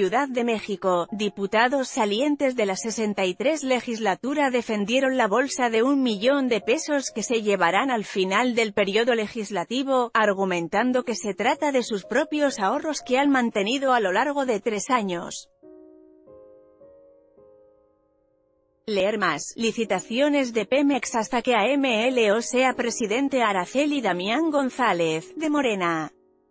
Ciudad de México, diputados salientes de la 63 legislatura defendieron la bolsa de $1 millón que se llevarán al final del periodo legislativo, argumentando que se trata de sus propios ahorros que han mantenido a lo largo de 3 años. Leer más. Licitaciones de Pemex hasta que AMLO sea presidente. Araceli Damián González, de Morena.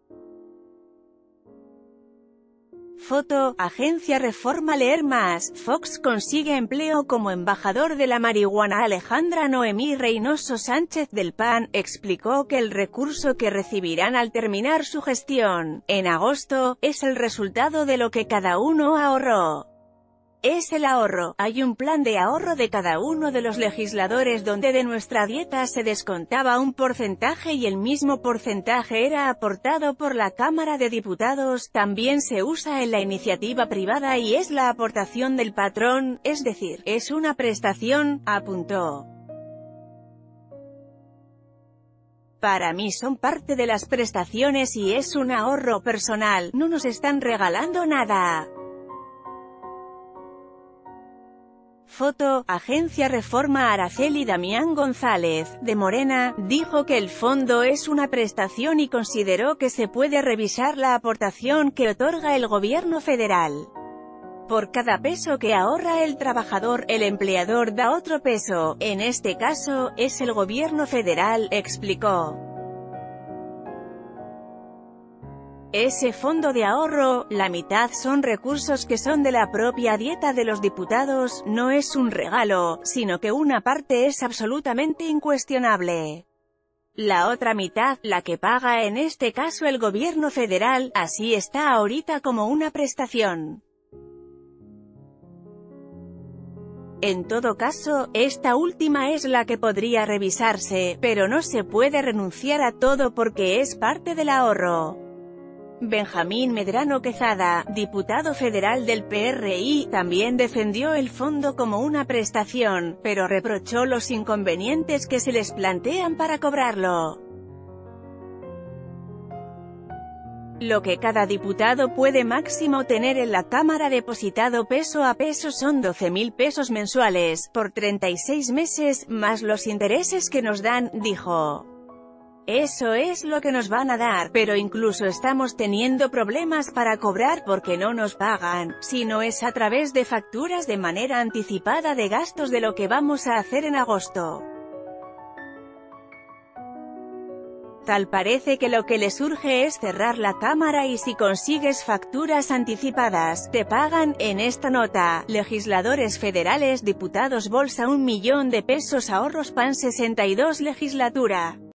Foto, Agencia Reforma. Leer más. Fox consigue empleo como embajador de la marihuana. Alejandra Noemí Reynoso Sánchez del PAN, explicó que el recurso que recibirán al terminar su gestión, en agosto, es el resultado de lo que cada uno ahorró. Es el ahorro. Hay un plan de ahorro de cada uno de los legisladores donde de nuestra dieta se descontaba un porcentaje y el mismo porcentaje era aportado por la Cámara de Diputados. También se usa en la iniciativa privada y es la aportación del patrón, es decir, es una prestación, apuntó. Para mí son parte de las prestaciones y es un ahorro personal, no nos están regalando nada. Foto, Agencia Reforma. Araceli Damián González, de Morena, dijo que el fondo es una prestación y consideró que se puede revisar la aportación que otorga el gobierno federal. Por cada peso que ahorra el trabajador, el empleador da otro peso, en este caso, es el gobierno federal, explicó. Ese fondo de ahorro, la mitad son recursos que son de la propia dieta de los diputados, no es un regalo, sino que una parte es absolutamente incuestionable. La otra mitad, la que paga en este caso el gobierno federal, así está ahorita como una prestación. En todo caso, esta última es la que podría revisarse, pero no se puede renunciar a todo porque es parte del ahorro. Benjamín Medrano Quezada, diputado federal del PRI, también defendió el fondo como una prestación, pero reprochó los inconvenientes que se les plantean para cobrarlo. Lo que cada diputado puede máximo tener en la Cámara depositado peso a peso son 12,000 pesos mensuales, por 36 meses, más los intereses que nos dan, dijo. Eso es lo que nos van a dar, pero incluso estamos teniendo problemas para cobrar porque no nos pagan, sino es a través de facturas de manera anticipada de gastos de lo que vamos a hacer en agosto. Tal parece que lo que les urge es cerrar la Cámara y si consigues facturas anticipadas, te pagan. En esta nota, legisladores federales, diputados bolsa $1 millón ahorros PAN 62 legislatura.